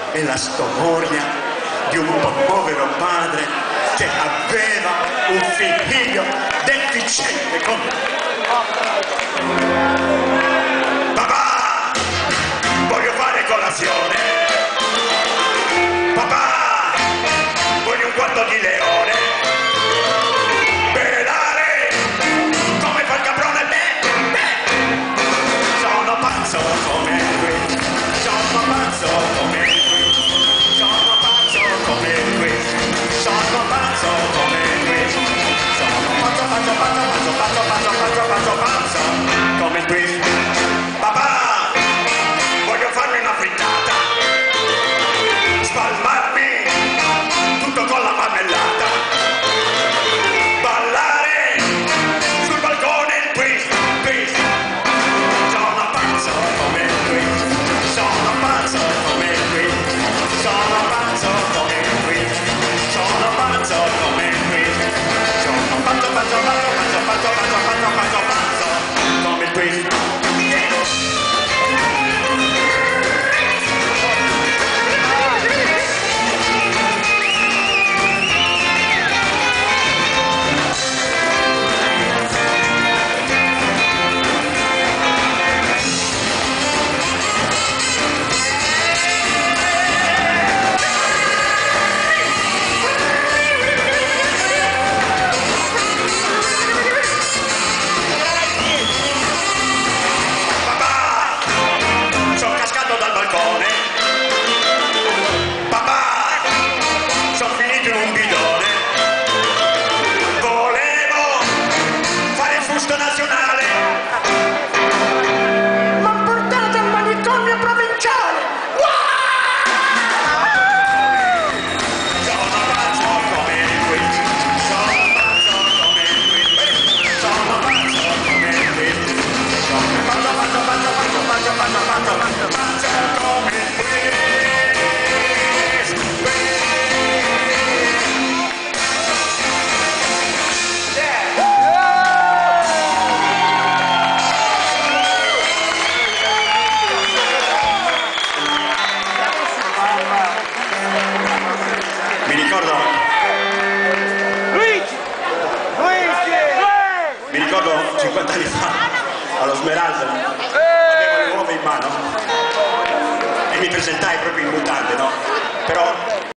è la storia di un povero padre che aveva un figlio deficiente come... Papà, voglio fare colazione. Papà, voglio un quarto di leone. Belare, come fa il caprone, sono pazzo come lui, sono pazzo come lui, sono pazzo come lui, sono pazzo come lui, sono pazzo, pazzo, pazzo, pazzo, pazzo, pazzo, pazzo, pazzo, pazzo come lui. Papà, voglio farmi una frittata, spalmarmi tutto con la marmellata, ballare sul balcone il twist, twist. Sono pazzo come lui, sono pazzo come lui, sono pazzo come lui, sono pazzo come lui, sono pazzo, pazzo, pazzo, pazzo, pazzo, pazzo, pazzo, pazzo, pazzo come lui. Nazionale, ma portate al manicomio provinciale. Sono pazzo come lui, sono pazzo come lui, sono pazzo come lui, sono pazzo, pazzo, pazzo, pazzo, pazzo, pazzo, pazzo, pazzo, pazzo come lui. Mi ricordo 50 anni fa allo Smeraldo avevo le uova in mano e mi presentai proprio in mutande, no? Però